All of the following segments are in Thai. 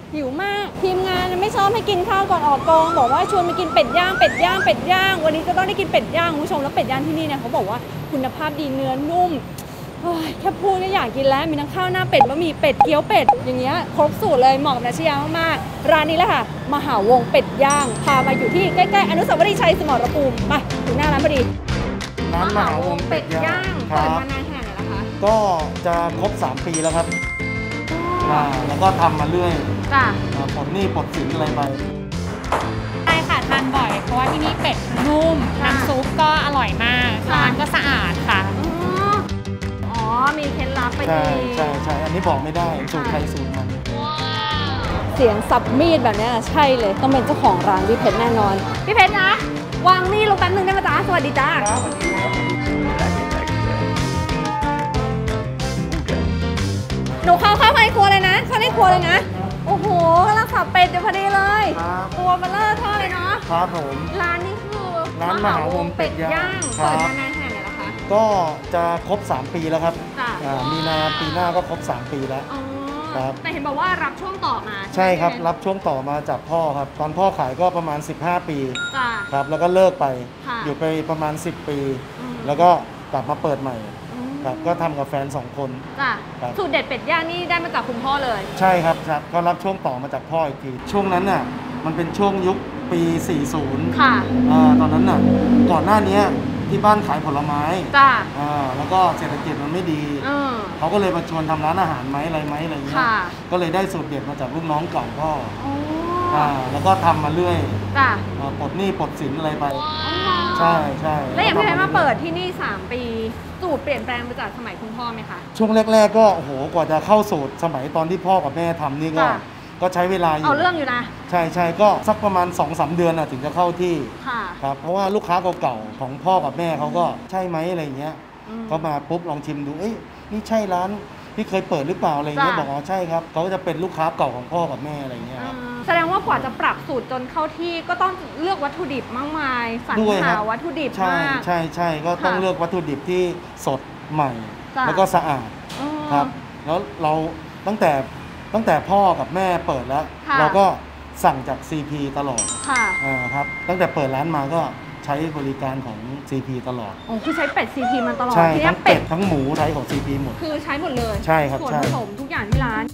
หิวมากทีมงานไม่ชอบให้กินข้าวก่อนออกกองบอกว่าชวนไปกินเป็ดย่างเป็ดย่างเป็ดย่างวันนี้ก็ต้องได้กินเป็ดย่างคุณผู้ชมแล้วเป็ดย่างที่นี่เนี่ยเขาบอกว่าคุณภาพดีเนื้อนุ่มแค่พูดก็อยากกินแล้วมีทั้งข้าวหน้าเป็ดบะหมี่เป็ดเกี๊ยวเป็ดอย่างเงี้ยครบสูตรเลยเหมาะกับนัชยามากๆร้านนี้แหละค่ะมหาวงเป็ดย่างพามาอยู่ที่ใกล้ๆอนุสาวรีย์ชัยสมรภูมิมาถึงหน้าร้านพอดีร้านมหาวงเป็ดย่างเปิดมานานแค่ไหนแล้วคะก็จะครบ3 ปีแล้วครับแล้วก็ทำมาเรื่อยจ้ะปลดหนี้ปลดสินอะไรไปใช่ค่ะทานบ่อยเพราะว่าที่นี่เป็ดนุ่มน้ำซุปก็อร่อยมากร้านก็สะอาดค่ะมีเคล็ดลับไปใช่อันนี้บอกไม่ได้สูตรใครสูตรมันเสียงสับมีดแบบนี้ใช่เลยต้องเป็นเจ้าของร้านพี่เพชรแน่นอนพี่เพชรนะวางนี่ลงแป๊บนึงได้ไหมจ๊ะสวัสดีจ้าหนูเข้าในครัวเลยนะเข้าในครัวเลยนะโอ้โหกำลังสับเป็ดอยู่พอดีเลยตัวเบลเลอร์ทอดเลยเนาะครับผมร้านนี้คือร้านมหาวงเป็ดย่างเปิดมานานแค่ไหนแล้วคะก็จะครบ3 ปีแล้วครับมีนาปีหน้าก็ครบ3 ปีแล้วครับแต่เห็นบอกว่ารับช่วงต่อมาใช่ครับรับช่วงต่อมาจากพ่อครับตอนพ่อขายก็ประมาณ15 ปีครับแล้วก็เลิกไปอยู่ไปประมาณ10 ปีแล้วก็กลับมาเปิดใหม่ครับก็ทำกับแฟน2 คนสูตรเด็ดเป็ดย่างนี่ได้มาจากคุณพ่อเลยใช่ครับก็รับช่วงต่อมาจากพ่ออีกทีช่วงนั้นน่ะมันเป็นช่วงยุคปี40 ค่ะตอนนั้นน่ะก่อนหน้านี้ที่บ้านขายผลไม้แล้วก็เศรษฐกิจมันไม่ดีเขาก็เลยมาชวนทำร้านอาหารไหมอะไรอะไรเงี้ยก็เลยได้สูตรเด็ดมาจากลูกน้องเก่าพ่อแล้วก็ทำมาเรื่อยปลดหนี้ปลดสินอะไรไปใช่แล้วอย่างพี่เพชรมาเปิดที่นี่3 ปีสูตรเปลี่ยนแปลงไปจากสมัยคุณพ่อไหมคะช่วงแรกๆก็โอ้โหกว่าจะเข้าสูตรสมัยตอนที่พ่อกับแม่ทำนี่ก็ใช้เวลาอยู่เอาเรื่องอยู่นะใช่ก็สักประมาณ 2-3 เดือนถึงจะเข้าที่ครับเพราะว่าลูกค้าเก่าๆของพ่อกับแม่เขาก็ใช่ไหมอะไรเงี้ยเขามาปุ๊บลองชิมดูนี่ใช่ร้านที่เคยเปิดหรือเปล่าอะไรเงี้ยบอกอ๋อใช่ครับเขาจะเป็นลูกค้าเก่าของพ่อกับแม่อะไรเงี้ยแสดงว่ากว่าจะปรับสูตรจนเข้าที่ก็ต้องเลือกวัตถุดิบมากมายสรรหาวัตถุดิบมากใช่ก็ต้องเลือกวัตถุดิบที่สดใหม่แล้วก็สะอาดครับแล้วเราตั้งแต่พ่อกับแม่เปิดแล้วเราก็สั่งจาก CP ตลอดครับตั้งแต่เปิดร้านมาก็ใช้บริการของ CP ตลอดคือใช้เป็ด CP มันตลอดใช่ทั้งเป็ดทั้งหมูใช้ของ CP หมดคือใช้หมดเลยใช่ครับส่วนผสมทุกอย่างที่ร้าน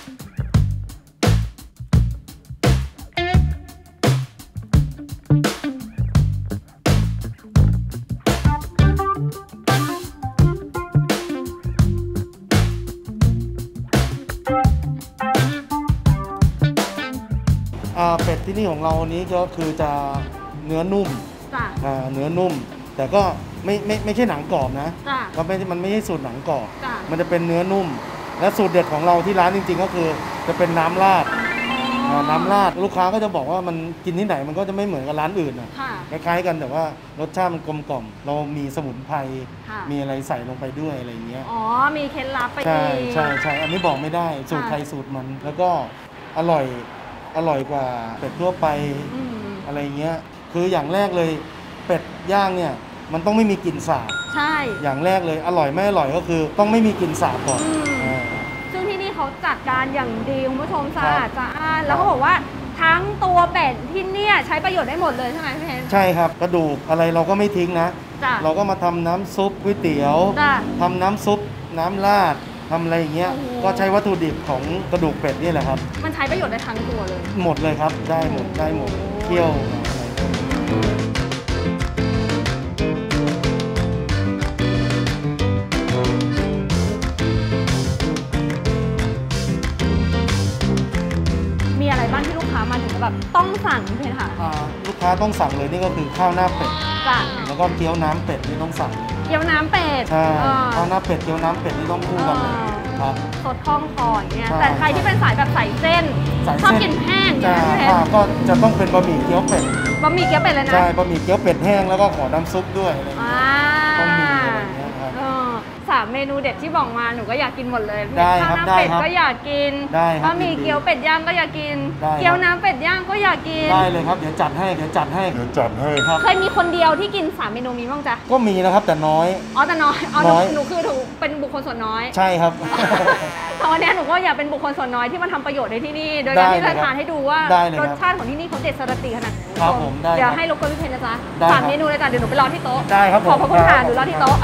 เป็ดที่นี่ของเรานี้ก็คือจะเนื้อนุ่มเนื้อนุ่มแต่ก็ไม่ใช่หนังกรอบนะก็มันไม่ใช่สูตรหนังกรอบมันจะเป็นเนื้อนุ่มและสูตรเด็ดของเราที่ร้านจริงๆก็คือจะเป็นน้ำราดลูกค้าก็จะบอกว่ามันกินที่ไหนมันก็จะไม่เหมือนกับร้านอื่นคล้ายๆกันแต่ว่ารสชาติมันกลมกล่อมเรามีสมุนไพรมีอะไรใส่ลงไปด้วยอะไรอย่างเงี้ยมีเคล็ดลับไปใช่อันนี้บอกไม่ได้สูตรใครสูตรมันแล้วก็อร่อยกว่าเป็ดทั่วไปอะไรเงี้ยคืออย่างแรกเลยเป็ดย่างเนี่ยมันต้องไม่มีกลิ่นสาบใช่อย่างแรกเลยอร่อยไม่อร่อยก็คือต้องไม่มีกลิ่นสาบก่อนซึ่งที่นี่เขาจัดการอย่างดีคุณผู้ชมสะอาดแล้วเขาบอกว่าทั้งตัวเป็ดที่เนี่ยใช้ประโยชน์ได้หมดเลยใช่ไหมพี่เพชรใช่ครับกระดูกอะไรเราก็ไม่ทิ้งนะเราก็มาทำน้ำซุปก๋วยเตี๋ยวทำน้ำซุปน้ำราดทำอะไรอย่างเงี้ยก็ใช้วัตถุดิบของกระดูกเป็ดนี่แหละครับมันใช้ประโยชน์ได้ทั้งตัวเลยหมดเลยครับได้หมดเคี่ยวมีอะไรบ้างที่ลูกค้ามาถึงแบบต้องสั่งเพชรค่ะลูกค้าต้องสั่งเลยนี่ก็คือข้าวหน้าเป็ดแล้วก็เกี๊ยวน้ำเป็ดนี่ต้องสั่งเกี๊ยวน้ำเป็ดใช่ข้าวหน้าเป็ดเกี๊ยวน้ำเป็ดนี่ต้องคู่กันเลยสดคล่องคออย่างเงี้ยแต่ใครที่เป็นสายแบบใส่เส้นชอบกินแห้งก็จะต้องเป็นบะหมี่เกี๊ยวเป็ดเลยนะใช่บะหมี่เกี๊ยวเป็ดแห้งแล้วก็ขอน้ำซุปด้วยต้องมีอะไรเงี้ยครับ 3 เมนูเด็ดที่บอกมาหนูก็อยากกินหมดเลยได้คข้ารัวบหน้าเป็ดได้ครับก็อยากกินได้ครับบะหมี่ยินดีเกี๊ยวเป็ดย่างก็อยากกินได้ครับเกี๊ยวน้ำเป็ดย่างก็อยากกินได้เลยครับเดี๋ยวจัดให้ครับเคยมีคนเดียวที่กิน3 เมนูนี้บ้างจ๊ะก็มีนะครับแต่น้อยอ๋อแต่น้อยอ๋อน้อยหนูคือถูกเป็นบุคคลส่วนน้อยใช่ครับตอนนี้หนูก็อยากเป็นบุคคลส่วนน้อยที่มาทำประโยชน์ในที่นี่ โดยการที่ได้จะเลยครับทานให้ดูว่าได้เลยรคสรับชาติของที่นี่เขาเด็ดสระตีขนาดไหนครับผมได้เดี๋ยวครับให้รบกวนพี่เพนนะจ๊ะได้ครับ 3 เมนูเลยจ้ะเดี๋ยวหนูไปรอที่โต๊ะได้ครับผมขอบพระคุณค่ะครับหนูรอที่โต๊ะ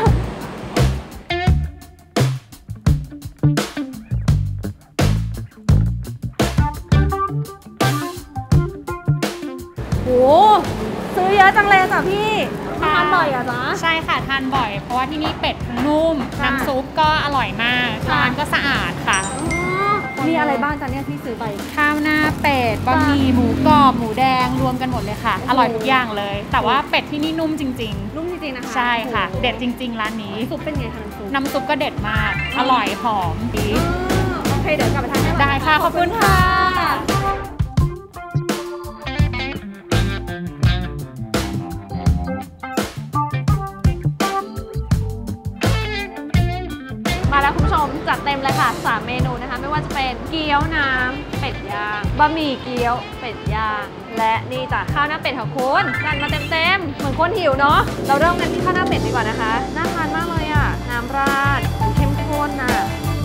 โหซื้อเยอะจังเลยจ้ะพี่ทานบ่อยเหรอ่ะจ๊ะใช่ค่ะทานบ่อย เพราะว่าที่นี่เป็ดนุ่มค่ะน้ำซุปก็อร่อยมากค่ะร้านก็สะอาดค่ะมีอะไรบ้างจ๊ะเนี่ยที่ซื้อไปข้าวหน้าเป็ดบะหมี่หมูกรอบหมูแดงรวมกันหมดเลยค่ะโอ้โหอร่อยทุกอย่างเลย แต่ว่าเป็ดที่นี่นุ่มจริงนุ่มจริงๆนะคะๆ ใช่ค่ะโอ้โหเด็ดจริง ๆ ร้านนี้ซุปเป็นไงคะน้ำซุปน้ำซุปก็เด็ดมาก อร่อยหอมดีโอเคเดี๋ยวกลับไปทานได้ได้ค่ะขอบคุณค่ะมาแล้วคุณผู้ชมจัดเต็มเลยค่ะ3 เมนูนะคะ ไม่ว่าจะเป็นเกี๊ยวน้ำเป็ดย่างบะหมี่เกี๊ยวเป็ดย่างและนี่จ้ะข้าวหน้าเป็ดค่ะคุณจัดมาเต็มๆเหมือนคนหิวเนาะเราเริ่มกันที่ข้าวหน้าเป็ดดีกว่านะคะน่าทานมากเลยอ่ะน้ำราดเข้มข้นอ่ะ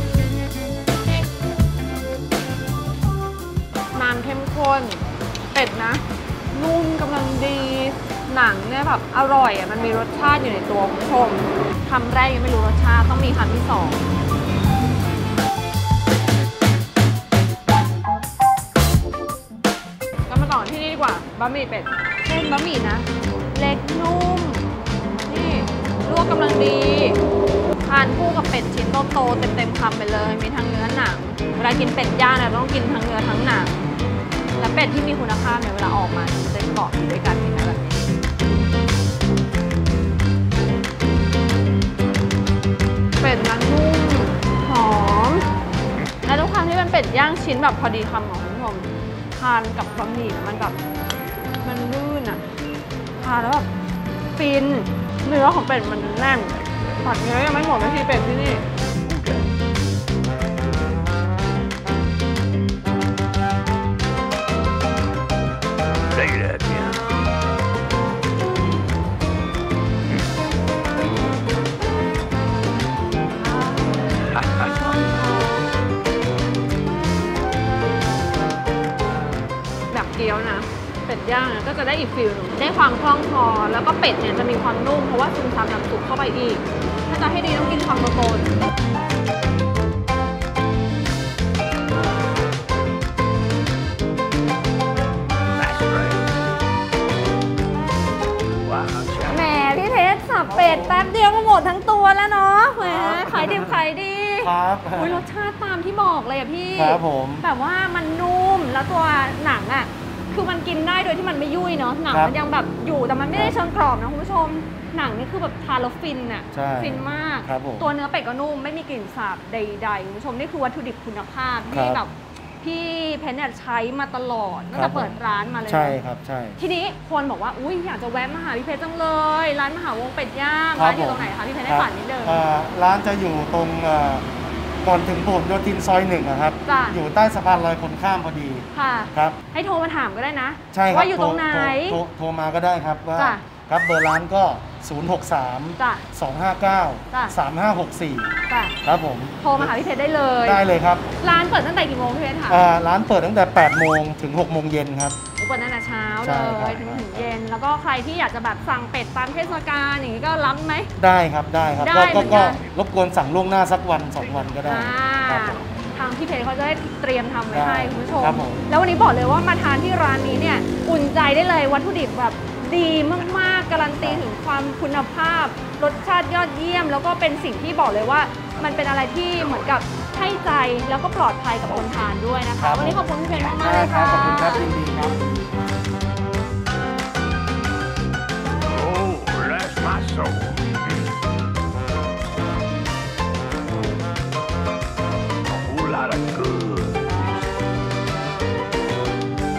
น้ำเข้มข้นเป็ดนะ นุ่มกำลังดีหนังเนี่ยแบบอร่อยอ่ะมันมีรสชาติอยู่ในตัวคุณผู้ชมคำแรกยังไม่รู้รสชาติต้องมีคำที่ 2ก็มาต่อที่นี่ดีกว่าบะหมี่เป็ดเส้นบะหมี่นะ เล็กนุ่มนี่ลวกกำลังดีทานคู่กับเป็ดชิ้นโตๆเต็มๆคำไปเลยมีทั้งเนื้อหนังเวลากินเป็ดย่างเนี่ยต้องกินทั้งเนื้อทั้งหนังและเป็ดที่มีคุณภาพเนี่ยเวลาออกมาจะได้เกาะอยู่ด้วยกันเห็นไหมแบบนี้เป็ดนั้นนุ่มหอมและทุกครั้งที่เป็นเป็ดย่างชิ้นแบบพอดีคำของคุณผู้ชมทานกับบะหมี่มันแบบมันลื่นอ่ะทานแล้วแบบฟินเนื้อของเป็ดมันแน่นตัดเนื้อยังไม่หมดนะที่เป็ดที่นี่ แบบเกี๊ยวนะเป็ดย่างเนี่ยก็จะได้อีกฟิลหนึงได้ความคล่องคอแล้วก็เป็ดเนี่ยจะมีความนุ่มเพราะว่าซึมซับน้ำซุปเข้าไปอีก ถ้าจะให้ดีต้องกินความโตๆแหมพี่เพชรสับเป็ดแป๊บเดียวก็หมดทั้งตัวแล้วเนาะแหมขายดิบขายดีครับอุ๊ยรสชาติตามที่บอกเลยอะพี่ครับผมแบบว่ามันนุ่มแล้วตัวหนังอะคือมันกินได้โดยที่มันไม่ยุ่ยเนาะหนังครับมันยังแบบอยู่แต่มันไม่ได้เชิงกรอบนะคุณผู้ชมหนังนี่คือแบบทานแล้วฟินอะใช่ฟินมากครับผมตัวเนื้อเป็ดก็นุ่มไม่มีกลิ่นสาบใดๆคุณผู้ชมนี่คือวัตถุดิบคุณภาพครัที่บแบบพี่เพนเนี่ยใช้มาตลอดตั้งครัแต่บเปิดร้านมาเลยใช่เนอะครับใช่ทีนี้คนบอกว่าอุ้ยอยากจะแวะมาหาพี่เพชรจังเลย ร้านมหาวงเป็ดย่างครับร้านอยู่ตรงไหนคะพี่เพชรได้ครับฝากนิดเดิมร้านจะอยู่ตรงก่อนถึงผลโยธินซอย1นะครับจ้ะอยู่ใต้สะพานลอยคนข้ามพอดีค่ะครับให้โทรมาถามก็ได้นะใช่ครับว่าอยู่ตรงไหนโทรมาก็ได้ครับว่าจ้ะครับเบอร์ร้านก็ 063 จ้ะ จ้ะ 259 3564 จ้ะครับผมโทรมาหาพี่เพชรได้เลยได้เลยครับร้านเปิดตั้งแต่กี่โมงพี่เพชรคะร้านเปิดตั้งแต่8โมงถึง6โมงเย็นครับเปิดตั้งแต่เช้าใช่เลครับยถึงเย็น แล้วก็ใครที่อยากจะแบบสั่งเป็ดตามเทศกาลอย่างนี้ก็รับไหมได้ครับได้ครับได้เหมือนกันรบกวนสั่งล่วงหน้าสักวัน 2 วันก็ได้อ่าครับผมทางพี่เพชรเขาจะได้เตรียมทำไว้ให้ได้คุณผู้ชมครับผมแล้ววันนี้บอกเลยว่ามาทานที่ร้านนี้เนี่ยอุ่นใจได้เลยวัตถุดิบแบบดีมากๆการันตีถึงความคุณภาพ รสชาติยอดเยี่ยม แล้วก็เป็นสิ่งที่บอกเลยว่า มันเป็นอะไรที่เหมือนกับให้ใจแล้วก็ปลอดภัยกับคนทานด้วยนะครัคะบวันนี้ขอบคุณพี่เพชรมากๆได้เลยครัค่ะบขอบคุณครับยินดีครับ Oh, bless my soul. A whole lot of good.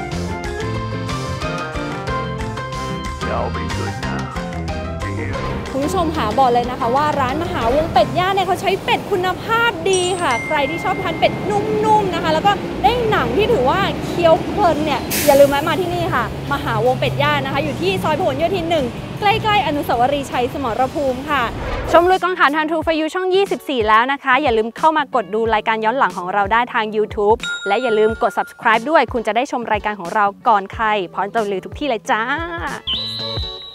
Y'all be good now. Yeah. คุณผู้ชมหาบอกเลยนะคะว่าร้านมหาวงเป็ดย่างเนี่ยเขาใช้เป็ดคุณภาพดีค่ะใครที่ชอบทานเป็ดนุ่มๆนะคะแล้วก็ได้หนังที่ถือว่าเคี้ยวเพลินเนี่ยอย่าลืมมาที่นี่ค่ะมหาวงเป็ดย่างนะคะอยู่ที่ซอยพหลโยธิน 1ใกล้ๆอนุสาวรีย์ชัยสมรภูมิค่ะชมลุยกองถ่านทาง True for You ช่อง 24 แล้วนะคะอย่าลืมเข้ามากดดูรายการย้อนหลังของเราได้ทาง YouTube และอย่าลืมกด subscribe ด้วยคุณจะได้ชมรายการของเราก่อนใครพร้อมจะลุยทุกที่เลยจ้า